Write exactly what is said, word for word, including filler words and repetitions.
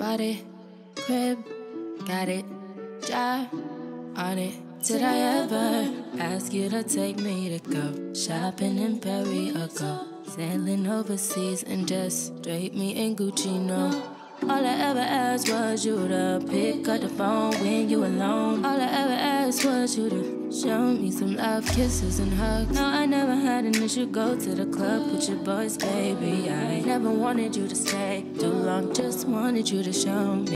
bought it, crib, got it, job on it. Did I ever ask you to take me to go shopping in Paris or go sailing overseas and just drape me in Gucci? No. All I ever asked was you to pick up the phone when you alone. All I ever asked was you to show me some love, kisses and hugs. No, I never had an issue. Go to the club with your boys, baby. I never wanted you to stay too long, just wanted you to show me.